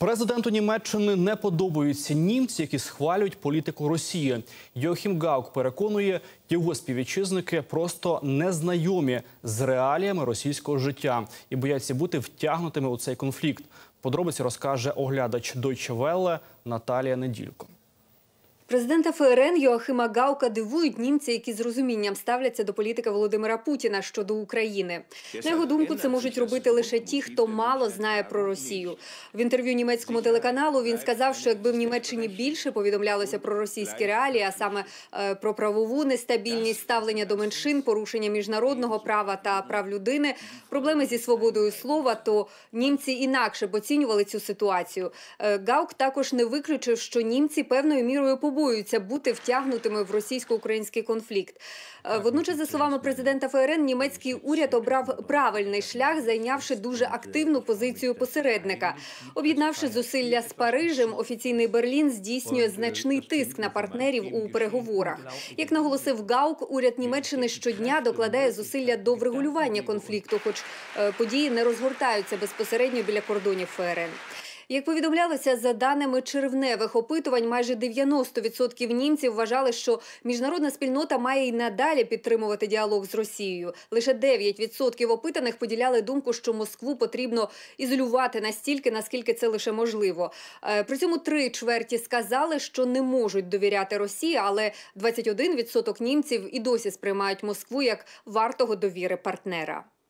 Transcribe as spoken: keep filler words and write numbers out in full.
Президенту Німеччини не подобаються німці, які схвалюють політику Росії. Йоахім Гаук переконує, його співвітчизники просто не знайомі з реаліями російського життя і бояться бути втягнутими у цей конфлікт. Подробиці розкаже оглядач Deutsche Welle Наталія Неділько. Президента ФРН Йоахіма Гаука дивують німці, які з розумінням ставляться до політики Володимира Путіна щодо України. На його думку, це можуть робити лише ті, хто мало знає про Росію. В інтерв'ю німецькому телеканалу він сказав, що якби в Німеччині більше повідомлялося про російські реалії, а саме е, про правову нестабільність, ставлення до меншин, порушення міжнародного права та прав людини, проблеми зі свободою слова, то німці інакше б оцінювали цю ситуацію. Е, Гаук також не виключив, що німці певною мірою побоюються боються бути втягнутими в російсько-український конфлікт. Водночас, за словами президента ФРН, німецький уряд обрав правильний шлях, зайнявши дуже активну позицію посередника. Об'єднавши зусилля з Парижем, офіційний Берлін здійснює значний тиск на партнерів у переговорах. Як наголосив Гаук, уряд Німеччини щодня докладає зусилля до врегулювання конфлікту, хоч події не розгортаються безпосередньо біля кордонів ФРН. Як повідомлялося, за даними червневих опитувань, майже дев'яносто відсотків німців вважали, що міжнародна спільнота має й надалі підтримувати діалог з Росією. Лише дев'ять відсотків опитаних поділяли думку, що Москву потрібно ізолювати настільки, наскільки це лише можливо. При цьому три чверті сказали, що не можуть довіряти Росії, але двадцять один відсоток німців і досі сприймають Москву як вартого довіри партнера.